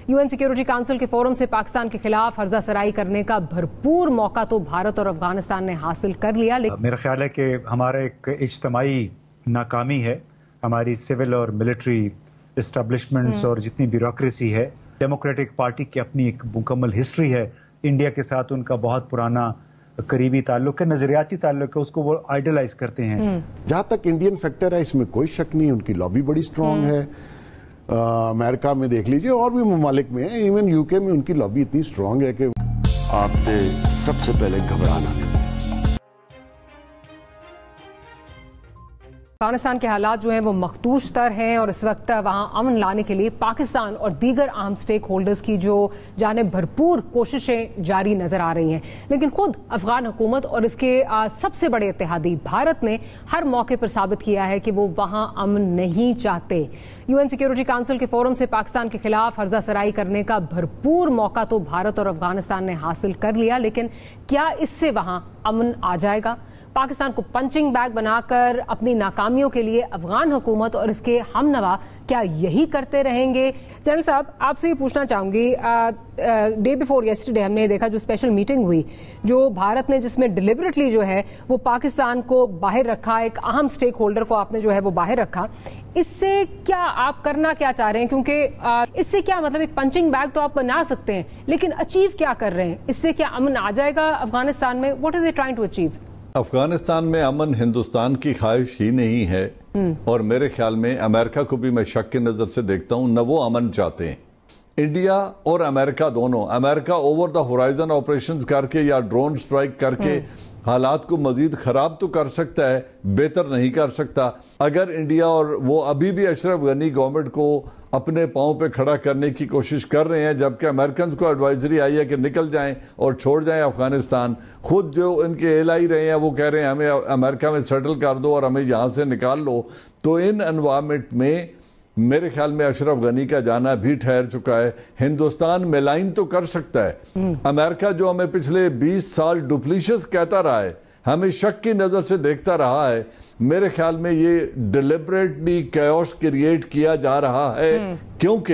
UN security council के forum से पाकिस्तान के खिलाफ हर्जा सराई करने का भरपूर मौका तो भारत और अफगानिस्तान ने हासिल कर लिया, लेकिन मेरा ख्याल है कि हमारा एक इज्तिमाई नाकामी है, हमारी सिविल और मिलिट्री एस्टेब्लिशमेंट्स और जितनी ब्यूरोक्रेसी है। डेमोक्रेटिक पार्टी की अपनी एक मुकम्मल हिस्ट्री है, इंडिया के साथ उनका बहुत पुराना करीबी ताल्लुक है, नजरियाती ताल्लुक है, उसको वो आइडलाइज करते हैं। जहां तक इंडियन फैक्टर है इसमें कोई शक नहीं, उनकी लॉबी बड़ी स्ट्रांग है। अमेरिका में देख लीजिए और भी ममालिक में है, इवन यूके में उनकी लॉबी इतनी स्ट्रांग है कि आपने सबसे पहले घबराना है। अफगानिस्तान के हालात जो हैं वो मखदूश तर हैं और इस वक्त वहां अमन लाने के लिए पाकिस्तान और दीगर अहम स्टेक होल्डर्स की जो जानिब भरपूर कोशिशें जारी नजर आ रही हैं, लेकिन खुद अफगान हुकूमत और इसके सबसे बड़े इत्तेहादी भारत ने हर मौके पर साबित किया है कि वो वहां अमन नहीं चाहते। यूएन सिक्योरिटी काउंसिल के फोरम से पाकिस्तान के खिलाफ हर्जा सराई करने का भरपूर मौका तो भारत और अफगानिस्तान ने हासिल कर लिया, लेकिन क्या इससे वहां अमन आ जाएगा? पाकिस्तान को पंचिंग बैग बनाकर अपनी नाकामियों के लिए अफगान हुकूमत और इसके हमनवा क्या यही करते रहेंगे? जनरल साहब, आपसे ये पूछना चाहूंगी, डे बिफोर येस्टरडे हमने देखा जो स्पेशल मीटिंग हुई जो भारत ने, जिसमें डिलिबरेटली जो है वो पाकिस्तान को बाहर रखा, एक अहम स्टेक होल्डर को आपने जो है वो बाहर रखा। इससे क्या आप करना क्या चाह रहे हैं? क्योंकि इससे क्या मतलब, एक पंचिंग बैग तो आप बना सकते हैं, लेकिन अचीव क्या कर रहे हैं? इससे क्या अमन आ जाएगा अफगानिस्तान में? What is they trying to achieve? Afghanistan में अमन हिंदुस्तान की ख्वाहिश ही नहीं है, और मेरे ख्याल में अमेरिका को भी मैं शक की नजर से देखता हूं, न वो अमन चाहते हैं। इंडिया और अमेरिका दोनों, America over the horizon operations करके या ड्रोन स्ट्राइक करके हालात को मजीद खराब तो कर सकता है, बेहतर नहीं कर सकता। अगर इंडिया और वो अभी भी अशरफ गनी गवर्नमेंट को अपने पांव पे खड़ा करने की कोशिश कर रहे हैं, जबकि अमेरिकन को एडवाइजरी आई है कि निकल जाएं और छोड़ जाएं अफगानिस्तान। खुद जो इनके एलाई रहे हैं वो कह रहे हैं हमें अमेरिका में सेटल कर दो और हमें यहां से निकाल लो। तो इन एनवायरमेंट में मेरे ख्याल में अशरफ गनी का जाना भी ठहर चुका है। हिंदुस्तान मेलाइन तो कर सकता है, अमेरिका जो हमें पिछले 20 साल डुप्लीशियस कहता रहा है, हमें शक की नजर से देखता रहा है, मेरे ख्याल में ये डिलिबरेटली कैओस क्रिएट किया जा रहा है, क्योंकि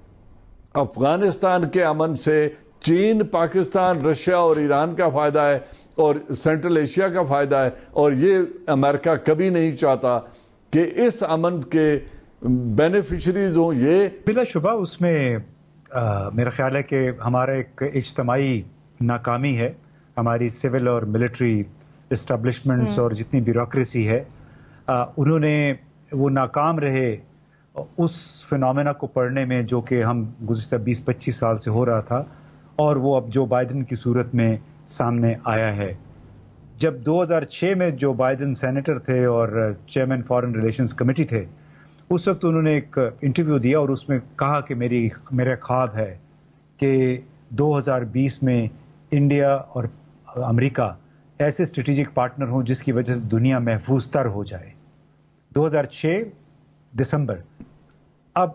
अफगानिस्तान के अमन से चीन, पाकिस्तान, रशिया और ईरान का फायदा है और सेंट्रल एशिया का फायदा है, और ये अमेरिका कभी नहीं चाहता कि इस अमन के बेनिफिशरीज हों। ये बिलाशुबा उसमें मेरा ख्याल है कि हमारा एक इज्तिमाई नाकामी है, हमारी सिविल और मिलिट्री एस्टेब्लिशमेंट्स और जितनी ब्यूरोक्रेसी है, उन्होंने वो नाकाम रहे उस फिनोमेना को पढ़ने में जो कि हम गुज़िश्ता 20-25 साल से हो रहा था, और वो अब जो बाइडन की सूरत में सामने आया है। जब 2006 में जो बाइडन सेनेटर थे और चेयरमैन फॉरेन रिलेशंस कमेटी थे, उस वक्त उन्होंने एक इंटरव्यू दिया और उसमें कहा कि मेरा ख्वाब है कि 2020 में इंडिया और अमेरिका ऐसे स्ट्रेटेजिक पार्टनर हों जिसकी वजह से दुनिया महफूज तर हो जाए। 2006 दिसंबर, अब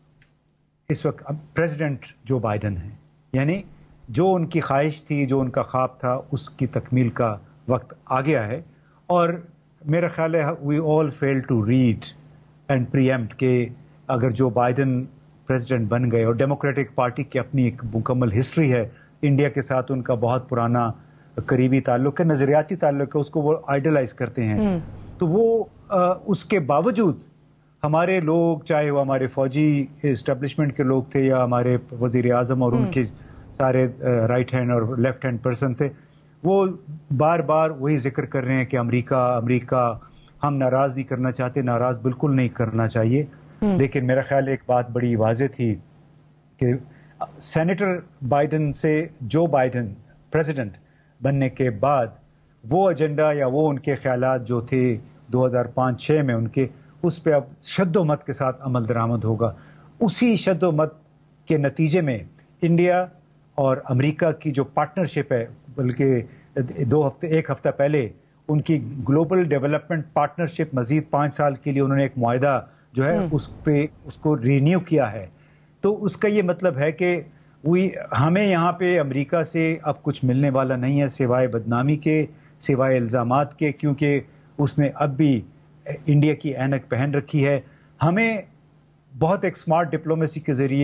इस वक्त अब प्रेसिडेंट जो बाइडन है, यानी जो उनकी ख्वाहिश थी, जो उनका ख्वाब था, उसकी तकमील का वक्त आ गया है। और मेरा ख्याल है we all fail to read and preempt के अगर जो बाइडन प्रेसिडेंट बन गए, और डेमोक्रेटिक पार्टी की अपनी एक मुकम्मल हिस्ट्री है, इंडिया के साथ उनका बहुत पुराना करीबी ताल्लुक है, नजरियाती ताल्लुक है, उसको वो आइडलाइज करते हैं। तो वो उसके बावजूद हमारे लोग, चाहे वो हमारे फौजी एस्टेब्लिशमेंट के लोग थे या हमारे वजीर आजम और उनके सारे राइट हैंड और लेफ्ट हैंड पर्सन थे, वो बार बार वही जिक्र कर रहे हैं कि अमेरिका हम नाराज नहीं करना चाहते। नाराज बिल्कुल नहीं करना चाहिए, लेकिन मेरा ख्याल एक बात बड़ी वाज़ेह थी कि सेनेटर बाइडन से जो बाइडन प्रेसिडेंट बनने के बाद वो एजेंडा या वो उनके ख्यालात जो थे 2005-6 में उनके, उस पर अब शद्दोमत के साथ अमल दरामद होगा। उसी शद्दोमत के नतीजे में इंडिया और अमेरिका की जो पार्टनरशिप है, बल्कि एक हफ्ता पहले उनकी ग्लोबल डेवलपमेंट पार्टनरशिप मजीद 5 साल के लिए उन्होंने एक मुआहदा जो है उसको रिन्यू किया है। तो उसका ये मतलब है कि हमें यहाँ पे अमेरिका से अब कुछ मिलने वाला नहीं है सिवाय बदनामी के, सिवाय इल्ज़ामात के, क्योंकि उसने अब भी इंडिया की ऐनक पहन रखी है। हमें बहुत एक स्मार्ट डिप्लोमेसी के ज़रिए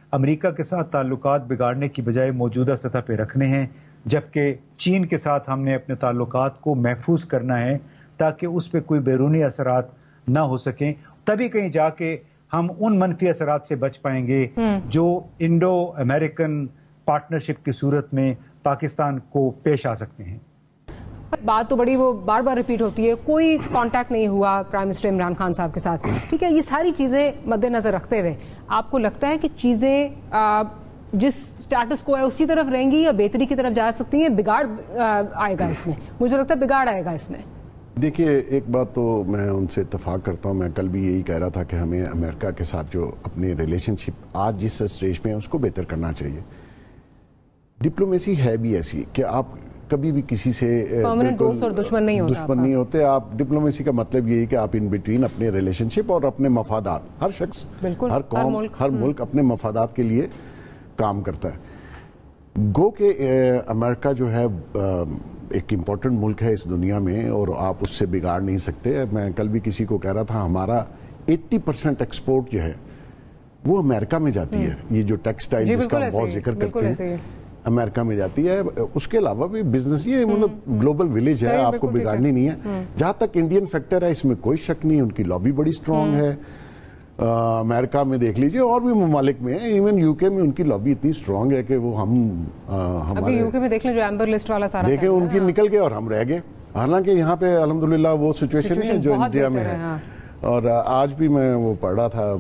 امریکہ کے ساتھ تعلقات بگاڑنے کی بجائے موجودہ سطح پہ رکھنے ہیں، جبکہ چین کے ساتھ ہم نے اپنے تعلقات کو محفوظ کرنا ہے تاکہ اس پہ کوئی بیرونی اثرات نہ ہو سکیں. تبھی کہیں جا کے ہم ان منفی اثرات سے بچ پائیں گے جو انڈو امریکن پارٹنرشپ کی صورت میں پاکستان کو پیش آ سکتے ہیں. بات تو بڑی وہ بار بار ریپیٹ ہوتی ہے، کوئی کانٹیکٹ نہیں ہوا پرائم منسٹر عمران خان صاحب کے ساتھ. ٹھیک ہے، یہ ساری چیزیں مد نظر رکھتے ہوئے آپ کو لگتا ہے کہ چیزیں جس اسٹیٹس کو ہے اسی طرف رہیں گی یا بہتری کی طرف جا سکتی ہیں؟ بگاڑ آئے گا اس میں، مجھے لگتا ہے بگاڑ آئے گا اس میں. دیکھیے، ایک بات تو میں ان سے اتفاق کرتا ہوں، میں کل بھی یہی کہہ رہا تھا کہ ہمیں امریکہ کے ساتھ جو اپنی ریلیشن شپ آج جس اسٹیج پہ ہے اس کو بہتر کرنا چاہیے. ڈپلومیسی ہے بھی ایسی کہ آپ کبھی بھی کسی سے پرماننٹ دوست اور دشمن نہیں ہوتے. آپ ڈپلومیسی کا مطلب یہی کہ آپ ان بٹوین اپنے ریلیشن شپ اور اپنے مفادات، ہر شخص، ہر قوم، ہر ملک اپنے مفادات کے لیے کام کرتا ہے. گو کہ امریکہ جو ہے ایک امپورٹنٹ ملک ہے اس دنیا میں اور آپ اس سے بگاڑ نہیں سکتے. میں کل بھی کسی کو کہہ رہا تھا ہمارا 80% ایکسپورٹ جو ہے وہ امریکہ میں جاتی ہے. یہ جو ٹیکسٹائل جس کا بہت ذکر کرتے ہیں امریکہ میں جاتی ہے. اس کے علاوہ بھی بزنس، یہ مطلب گلوبل ولیج ہے، آپ کو بگاڑنی نہیں ہے. جہاں تک انڈین فیکٹر ہے اس میں کوئی شک نہیں، ان کی لابی بڑی سٹرونگ ہے. امریکہ میں دیکھ لیجئے اور بھی ممالک میں ہیں، ایون یو کے میں ان کی لابی اتنی سٹرونگ ہے کہ وہ ابھی یو کے میں دیکھ لیں جو ایمبر لسٹ والا سارا دیکھیں ان کی نکل گئے اور ہم رہ گئے. حالانکہ یہاں پہ الحمدللہ وہ سچویشن نہیں ہے جو انڈیا میں ہے. اور آج بھی میں وہ پڑھ رہا تھا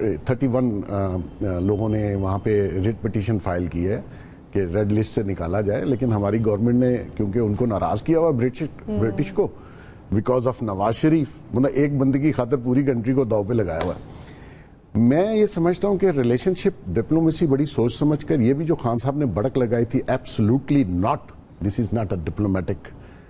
31 لوگوں نے وہاں پہ ریٹ پٹیشن فائل کی ہے کہ ریڈ لسٹ سے نکالا جائے، لیکن ہماری گورنمنٹ نے کیونکہ ان کو ناراض کیا ہوا برٹش کو بیکاز آف نواز شریف، مطلب ایک بندے کی خاطر پوری کنٹری کو داؤ پہ لگایا ہوا ہے. میں یہ سمجھتا ہوں کہ ریلیشن شپ ڈپلومیسی بڑی سوچ سمجھ کر، یہ بھی جو خان صاحب نے بڑک لگائی تھی، absolutely not, this is not a diplomatic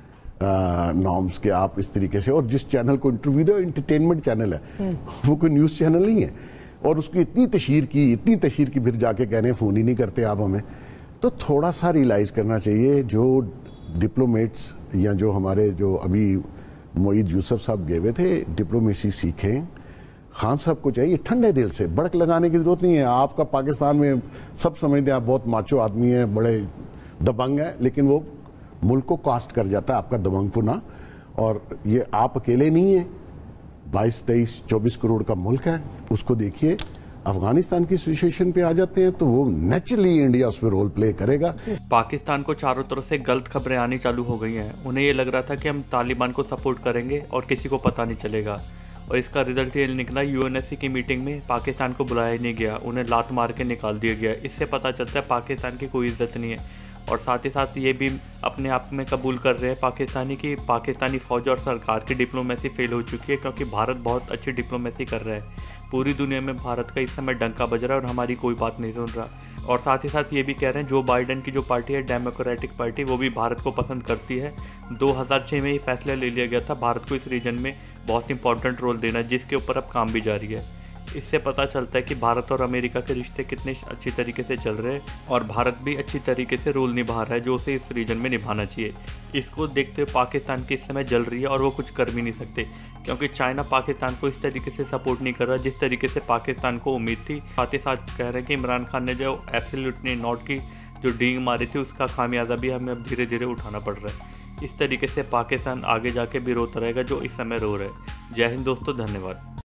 norms کہ آپ اس طریقے سے، اور جس چینل کو انٹرویو دو انٹرٹینمنٹ چینل ہے، وہ کوئی نیوز چینل نہیں ہے. اور اس کی اتنی تشہیر کی پھر جا کے کہنے فون ہی نہیں کرتے آپ ہمیں. تو تھوڑا سا ریلائز کرنا چاہیے. جو ڈپلومیٹس یا جو ہمارے جو ابھی معید یوسف صاحب گئے ہوئے تھے، ڈپلومیسی سیکھیں. خان صاحب کو چاہیے ٹھنڈے دل سے، بڑک لگانے کی ضرورت نہیں ہے. آپ کا پاکستان میں سب سمجھتے ہیں آپ بہت ماچو آدمی ہیں، بڑے دبنگ ہیں، لیکن وہ ملک کو کاسٹ کر جاتا ہے آپ کا دبنگ پنا. اور یہ آپ اکیلے نہیں ہیں، 22, 23, 24 کروڑ کا ملک ہے. اس کو دیکھیے. افغانستان کی سچویشن پہ آ جاتے ہیں تو وہ نیچرلی انڈیا اس پہ رول پلے کرے گا. پاکستان کو چاروں طرف سے غلط خبریں آنی چالو ہو گئی ہیں. انہیں یہ لگ رہا تھا کہ ہم طالبان کو سپورٹ کریں گے اور کسی کو پتہ نہیں چلے گا، اور اس کا رزلٹ یہ نکلا UNSC کی میٹنگ میں پاکستان کو بلایا نہیں گیا، انہیں لات مار کے نکال دیا گیا. اس سے پتہ چلتا ہے پاکستان کی کوئی عزت نہیں ہے. اور ساتھ ہی ساتھ یہ بھی اپنے آپ میں قبول کر رہے ہیں پاکستانی فوج اور سرکار کی ڈپلومیسی فیل ہو چکی ہے، کیونکہ بھارت بہت اچھی ڈپلومیسی کر رہا ہے. پوری دنیا میں بھارت کا اس سمے ڈنکا بج رہا ہے اور ہماری کوئی بات نہیں سن رہا. اور ساتھ ہی ساتھ یہ بھی کہہ رہے ہیں جو بائیڈن کی جو پارٹی ہے ڈیموکریٹک پارٹی، وہ بھی بھارت کو پسند کرتی ہے. 2006 میں یہ فیصلہ لے لیا گیا تھا بھارت کو اس ریجن میں بہت امپورٹنٹ رول دینا، جس کے اوپر اب کام بھی جاری ہے. اس سے پتہ چلتا ہے کہ بھارت اور امریکہ کے رشتے کتنے اچھی طریقے سے چل رہے ہیں، اور بھارت بھی اچھی طریقے سے رول نبھا رہا ہے جو اسے اس ریجن میں نبھانا چاہیے. اس کو دیکھتے ہوئے پاکستان کی اس سمے جل رہی ہے اور وہ کچھ کر بھی نہیں سکتے، کیونکہ چائنا پاکستان کو اس طریقے سے سپورٹ نہیں کر رہا جس طریقے سے پاکستان کو امید تھی. ساتھ ہی ساتھ کہہ رہے ہیں کہ عمران خان نے جو ایبسلیوٹلی ناٹ کی جو ڈینگ ماری تھی، اس کا خامیازہ بھی ہمیں اب دھیرے دھیرے اٹھانا پڑ رہا ہے. اس طریقے سے پاکستان آگے جا کے بھی روتا رہے گا جو اس سمے رو رہا ہے. جے ہند دوستو، دھنیہ واد.